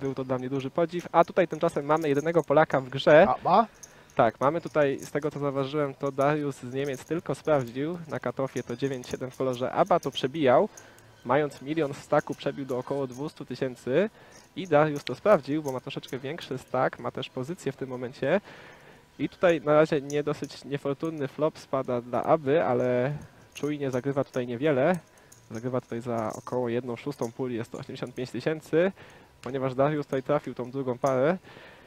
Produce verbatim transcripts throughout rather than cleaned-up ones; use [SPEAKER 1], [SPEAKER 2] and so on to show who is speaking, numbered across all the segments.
[SPEAKER 1] był to dla mnie duży podziw. A tutaj tymczasem mamy jedynego Polaka w grze.
[SPEAKER 2] A,
[SPEAKER 1] Tak, mamy tutaj, z tego co zauważyłem, to Darius z Niemiec tylko sprawdził. Na katofie to dziewięć siedem w kolorze Aba to przebijał. Mając milion w staku przebił do około dwieście tysięcy. I Darius to sprawdził, bo ma troszeczkę większy stack, ma też pozycję w tym momencie. I tutaj na razie nie dosyć niefortunny flop spada dla Aby, ale czujnie zagrywa tutaj niewiele. Zagrywa tutaj za około jedną szóstą puli, jest to osiemdziesiąt pięć tysięcy, ponieważ Darius tutaj trafił tą drugą parę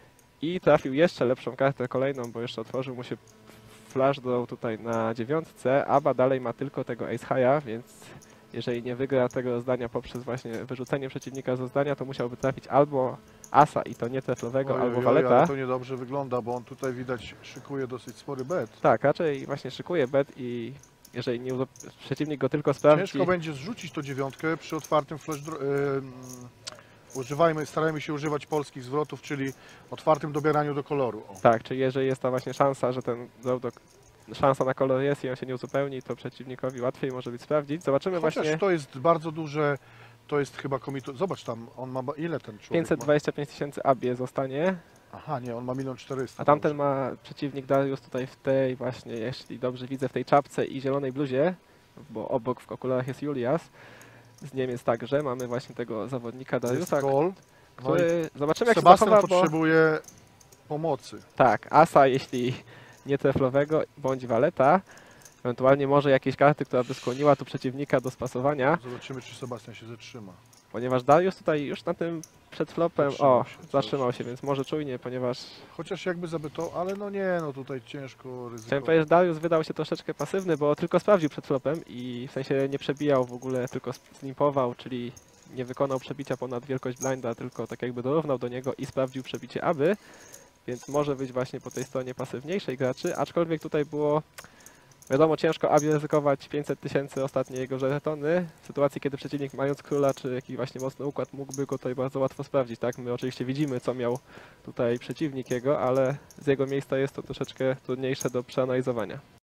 [SPEAKER 1] i trafił jeszcze lepszą kartę kolejną, bo jeszcze otworzył mu się flash draw tutaj na dziewiątce. Aba dalej ma tylko tego ace high'a, więc jeżeli nie wygra tego rozdania poprzez właśnie wyrzucenie przeciwnika z rozdania, to musiałby trafić albo asa i to nie treflowego,
[SPEAKER 2] oj,
[SPEAKER 1] albo
[SPEAKER 2] oj,
[SPEAKER 1] waleta.
[SPEAKER 2] ale to niedobrze wygląda, bo on tutaj widać szykuje dosyć spory bet.
[SPEAKER 1] Tak, raczej właśnie szykuje bet i jeżeli nie, przeciwnik go tylko sprawdzi...
[SPEAKER 2] Ciężko będzie zrzucić tą dziewiątkę przy otwartym flash draw. Yy, używajmy, starajmy się używać polskich zwrotów, czyli otwartym dobieraniu do koloru. O.
[SPEAKER 1] Tak, czyli jeżeli jest ta właśnie szansa, że ten draw do, szansa na kolor jest i on się nie uzupełni, to przeciwnikowi łatwiej może być sprawdzić. Zobaczymy
[SPEAKER 2] Chociaż
[SPEAKER 1] właśnie...
[SPEAKER 2] to jest bardzo duże, to jest chyba komitu... Zobacz tam, on ma, ile ten człowiek
[SPEAKER 1] pięćset dwadzieścia pięć tysięcy Abie zostanie,
[SPEAKER 2] ma? Aha, nie, on ma milion czterysta.
[SPEAKER 1] a tamten ma przeciwnik Darius tutaj w tej właśnie, jeśli dobrze widzę, w tej czapce i zielonej bluzie, bo obok w okularach jest Julias. Z Niemiec także mamy właśnie tego zawodnika Dariusa,
[SPEAKER 2] Gol.
[SPEAKER 1] który... Zobaczymy jak się
[SPEAKER 2] Sebastian
[SPEAKER 1] zachowa, bo...
[SPEAKER 2] potrzebuje pomocy.
[SPEAKER 1] Tak, asa jeśli nie treflowego bądź waleta. Ewentualnie może jakieś karty, która by skłoniła tu przeciwnika do spasowania,
[SPEAKER 2] Zobaczymy, czy Sebastian się zatrzyma.
[SPEAKER 1] ponieważ Darius tutaj już na tym przed flopem,
[SPEAKER 2] Zatrzymał
[SPEAKER 1] o,
[SPEAKER 2] się,
[SPEAKER 1] zatrzymał
[SPEAKER 2] coś.
[SPEAKER 1] się, więc może czujnie, ponieważ
[SPEAKER 2] Chociaż jakby zabyto, ale no nie, no tutaj ciężko
[SPEAKER 1] chciałem
[SPEAKER 2] ryzykować.
[SPEAKER 1] powiedzieć, że Darius wydał się troszeczkę pasywny, bo tylko sprawdził przed flopem i w sensie nie przebijał w ogóle, tylko slimpował, czyli nie wykonał przebicia ponad wielkość blinda, tylko tak jakby dorównał do niego i sprawdził przebicie Aby, więc może być właśnie po tej stronie pasywniejszej graczy, aczkolwiek tutaj było... Wiadomo, ciężko Abi ryzykować pięćset tysięcy ostatnie jego żetony, w sytuacji kiedy przeciwnik mając króla czy jakiś właśnie mocny układ mógłby go tutaj bardzo łatwo sprawdzić, tak? My oczywiście widzimy co miał tutaj przeciwnik jego, ale z jego miejsca jest to troszeczkę trudniejsze do przeanalizowania.